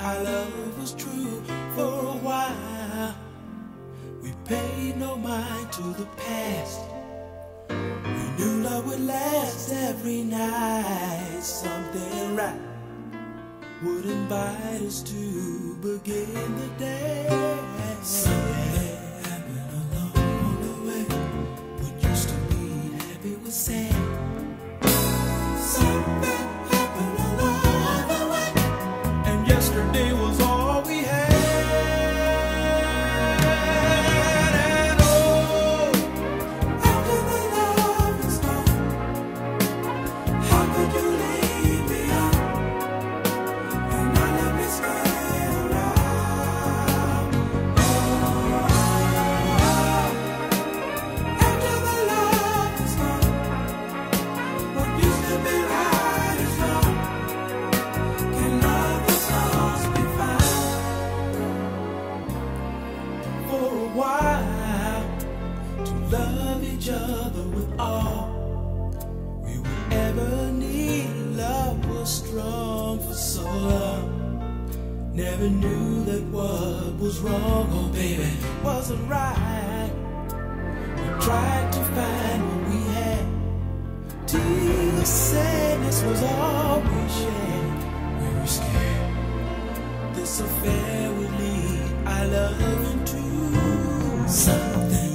our love was true for a while. We paid no mind to the past. We knew love would last every night. Something right would invite us to begin the day. Something happened along the way. What used to be happy was sad. Something happened along the way, and yesterday was all we had. And oh, after the love is gone, how could you leave me on and not let me stay around? Oh, after the love is gone, what used to be right is wrong. Can love the stars be found? For a while, to love each other with all we would ever need. Love was strong for so long. Never knew that what was wrong, oh baby, wasn't right. We tried to find what we had, till the sadness was all we shared. We were scared this affair would lead our love into something